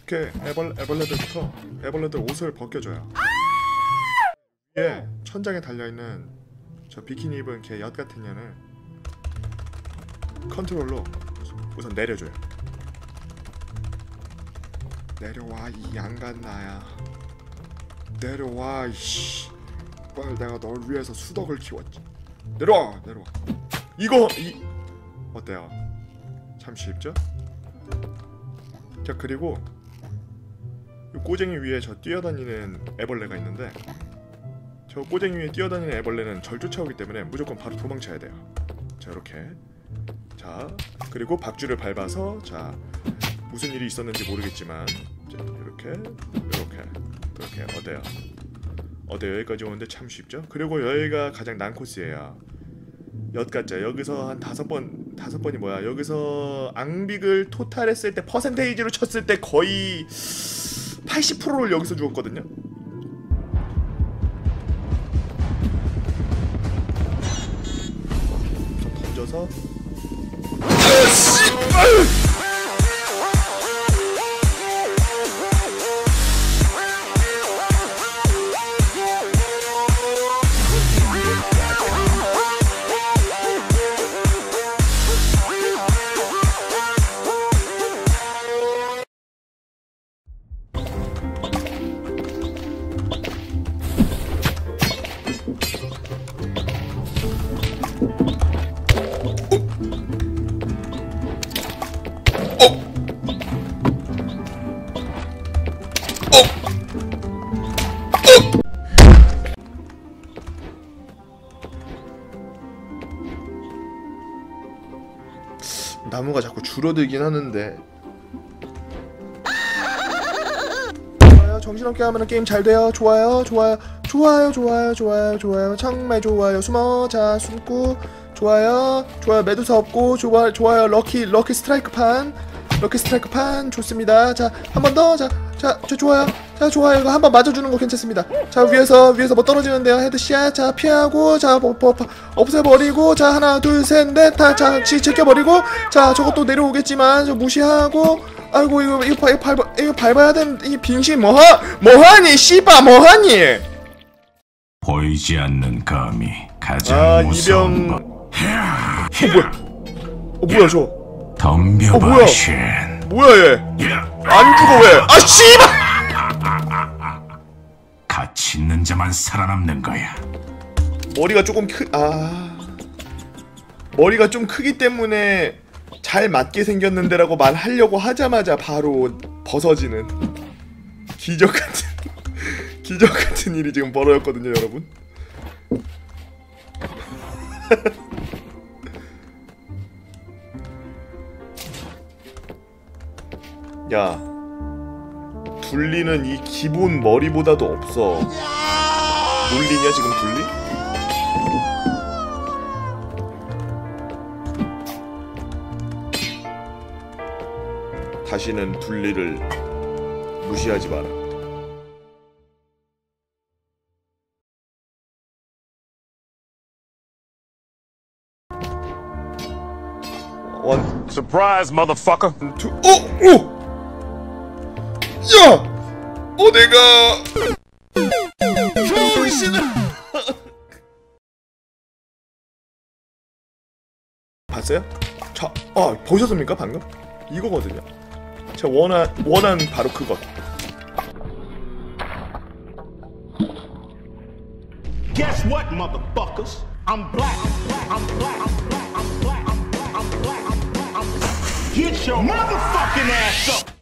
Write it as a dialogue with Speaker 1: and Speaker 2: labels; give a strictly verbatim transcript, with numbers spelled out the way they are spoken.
Speaker 1: 이렇게 애벌, 애벌레들부터 애벌레들 옷을 벗겨줘요. 위에 천장에 달려있는 저 비키니 입은 걔 엿 같은 년을 컨트롤로 우선 내려줘요. 내려와 이 양간나야. 내려와 이씨. 빨리 내가 널 위해서 수덕을 키웠지. 내려와 내려와. 이거 이 어때요? 참 쉽죠? 자 그리고 이 꼬쟁이 위에 저 뛰어다니는 애벌레가 있는데 저 꼬쟁이 위에 뛰어다니는 애벌레는 절 쫓아오기 때문에 무조건 바로 도망쳐야 돼요. 자 이렇게. 자 그리고 박쥐를 밟아서 자 무슨 일이 있었는지 모르겠지만 자, 이렇게 이렇게 이렇게 어때요? 어때요? 여기까지 오는데 참 쉽죠? 그리고 여기가 가장 난 코스예요. 엿가짜 여기서 한 다섯 번 다섯 번이 뭐야? 여기서 앙빅을 토탈했을 때 퍼센테이지로 쳤을 때 거의 팔십 퍼센트를 여기서 죽었거든요. 던져서 나무가 자꾸 줄어들긴 하는데 좋아요. 정신없게 하면 게임 잘 돼요. 좋아요 좋아요 좋아요 좋아요 좋아요 좋아요 정말 좋아요. 숨어. 자 숨고. 좋아요 좋아요. 메두사 없고. 좋아, 좋아요. 럭키 럭키 스트라이크 판 럭키 스트라이크 판 좋습니다. 자 한 번 더. 자 자 저 좋아요. 자 좋아요. 이거 한번 맞아주는 거 괜찮습니다. 자 위에서 위에서 뭐 떨어지는데요. 헤드샷. 자 피하고. 자 뭐, 뭐, 없애버리고. 자 하나 둘 셋 넷 다 자 제껴버리고. 자 저것도 내려오겠지만 저 무시하고. 아이고 이거 이거, 이거 밟아 이거 밟아야 되는 이 빙신 뭐하 뭐하니 씨바 뭐하니.
Speaker 2: 보이지 않는 감이 가장
Speaker 1: 아,
Speaker 2: 무서운
Speaker 1: 이병...
Speaker 2: 법.
Speaker 1: 어 뭐야? 어 뭐야 저?
Speaker 2: 덤벼봐 쉔.
Speaker 1: 뭐야 얘? 안 죽어 왜? 아 씨발!
Speaker 2: 가치 있는 자만 살아남는 거야.
Speaker 1: 머리가 조금 크... 아... 머리가 좀 크기 때문에 잘 맞게 생겼는데라고 말하려고 하자마자 바로 벗어지는 기적같은 기적같은 일이 지금 벌어졌거든요 여러분. 야 둘리는 이 기본 머리보다도 없어. 놀리냐 지금 둘리? 다시는 둘리를 무시하지 마라. 원
Speaker 3: Surprise, motherfucker.
Speaker 1: 투 어! 오! 야! 어 내가 정신을 봤어요? 자, 아 보셨습니까 방금? 이거거든요. 제가 원한 원한 바로 그것.
Speaker 4: Guess what, motherfuckers? I'm black. I'm black. I'm black. I'm black. I'm black. I'm black. I'm black. Get your motherfucking ass up.